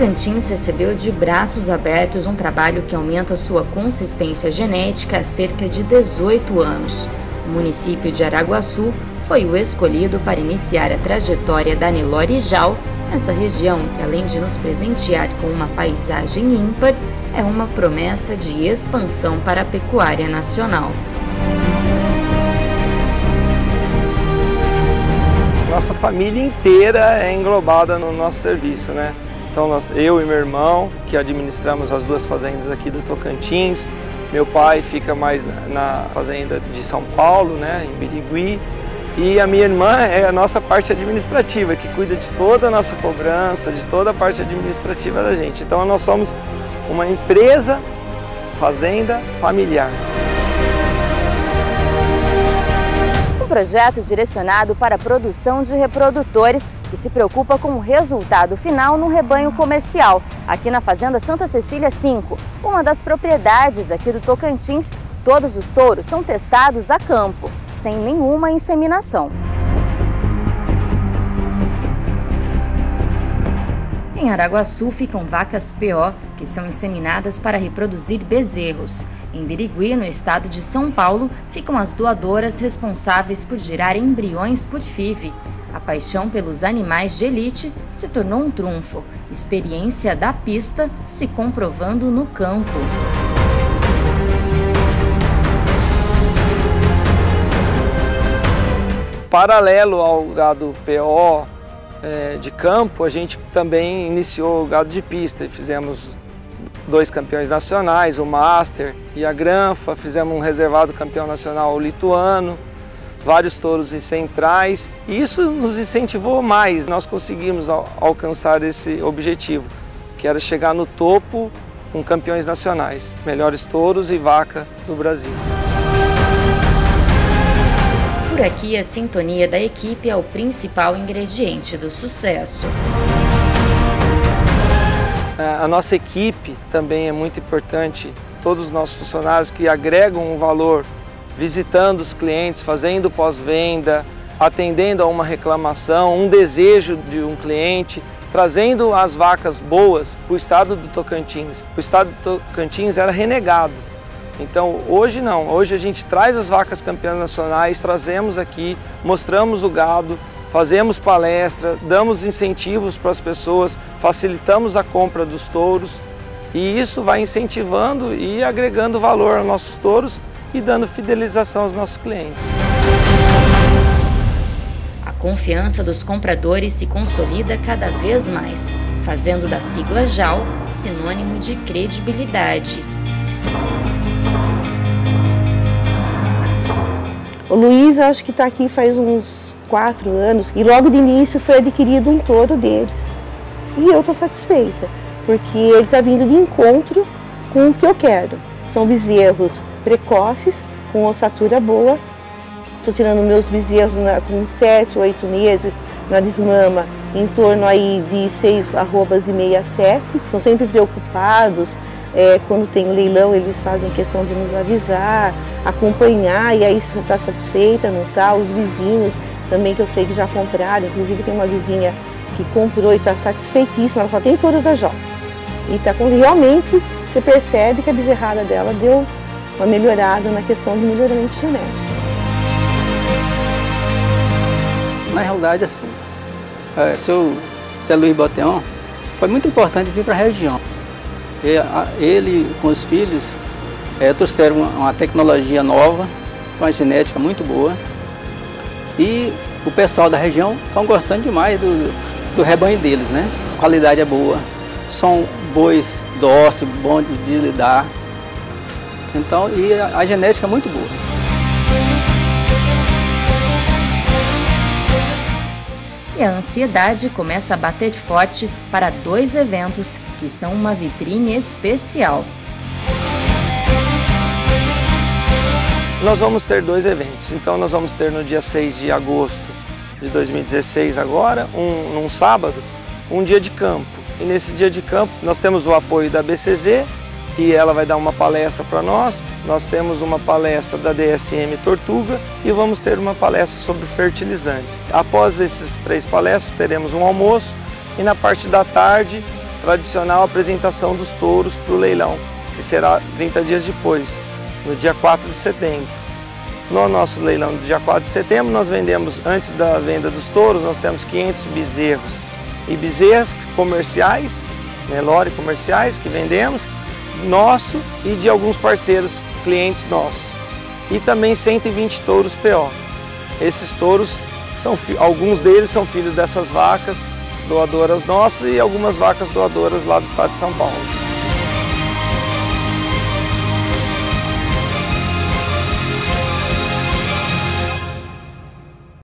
Tocantins recebeu de braços abertos um trabalho que aumenta sua consistência genética há cerca de 18 anos. O município de Araguaçu foi o escolhido para iniciar a trajetória da Nelore Jal, essa região que, além de nos presentear com uma paisagem ímpar, é uma promessa de expansão para a pecuária nacional. Nossa família inteira é englobada no nosso serviço, né? Então eu e meu irmão, que administramos as duas fazendas aqui do Tocantins, meu pai fica mais na fazenda de São Paulo, né, em Birigui, e a minha irmã é a nossa parte administrativa, que cuida de toda a nossa cobrança, de toda a parte administrativa da gente. Então nós somos uma empresa, fazenda familiar. Um projeto direcionado para a produção de reprodutores que se preocupa com o resultado final no rebanho comercial, aqui na Fazenda Santa Cecília 5, uma das propriedades aqui do Tocantins. Todos os touros são testados a campo, sem nenhuma inseminação. Em Araguaçu ficam vacas PO, que são inseminadas para reproduzir bezerros. Em Birigui, no estado de São Paulo, ficam as doadoras responsáveis por gerar embriões por FIV. A paixão pelos animais de elite se tornou um trunfo, experiência da pista se comprovando no campo. Paralelo ao gado PO de campo, a gente também iniciou o gado de pista e fizemos 2 campeões nacionais, o Master e a Granfa, fizemos um reservado campeão nacional lituano, vários touros em centrais, e isso nos incentivou mais, nós conseguimos alcançar esse objetivo, que era chegar no topo com campeões nacionais, melhores touros e vaca do Brasil. Por aqui, a sintonia da equipe é o principal ingrediente do sucesso. A nossa equipe também é muito importante, todos os nossos funcionários que agregam um valor, visitando os clientes, fazendo pós-venda, atendendo a uma reclamação, um desejo de um cliente, trazendo as vacas boas para o estado do Tocantins. O estado do Tocantins era renegado. Então hoje não, hoje a gente traz as vacas campeãs nacionais, trazemos aqui, mostramos o gado, fazemos palestra, damos incentivos para as pessoas, facilitamos a compra dos touros e isso vai incentivando e agregando valor aos nossos touros e dando fidelização aos nossos clientes. A confiança dos compradores se consolida cada vez mais, fazendo da sigla JAL sinônimo de credibilidade. O Luiz acho que está aqui faz uns 4 anos e logo de início foi adquirido um touro deles. E eu estou satisfeita, porque ele está vindo de encontro com o que eu quero. São bezerros precoces, com ossatura boa. Estou tirando meus bezerros com 7, 8 meses, na desmama, em torno aí de 6 arrobas e meia, 7. Estão sempre preocupados. Quando tem o leilão, eles fazem questão de nos avisar, acompanhar, e aí se está satisfeita, não está. Os vizinhos também, que eu sei que já compraram, inclusive tem uma vizinha que comprou e está satisfeitíssima, ela só tem touro da Jó. E realmente você percebe que a bezerrada dela deu uma melhorada na questão de melhoramento genético. Na realidade, assim, seu Zé Luiz Boteon foi muito importante vir para a região. Ele com os filhos trouxeram uma tecnologia nova, com uma genética muito boa. E o pessoal da região estão gostando demais do rebanho deles, né? A qualidade é boa, são bois dóceis, bons de lidar. Então, e a genética é muito boa. E a ansiedade começa a bater forte para 2 eventos que são uma vitrine especial. Nós vamos ter 2 eventos, então nós vamos ter no dia 6 de agosto de 2016 agora, num sábado, um dia de campo. E nesse dia de campo nós temos o apoio da BCZ e ela vai dar uma palestra para nós. Nós temos uma palestra da DSM Tortuga e vamos ter uma palestra sobre fertilizantes. Após essas 3 palestras teremos um almoço e na parte da tarde tradicional apresentação dos touros para o leilão, que será 30 dias depois, no dia 4 de setembro. No nosso leilão do dia 4 de setembro, nós vendemos, antes da venda dos touros, nós temos 500 bezerros e bezerras comerciais, Nelore comerciais, que vendemos, nosso e de alguns parceiros, clientes nossos. E também 120 touros PO. Esses touros, alguns deles são filhos dessas vacas doadoras nossas e algumas vacas doadoras lá do estado de São Paulo.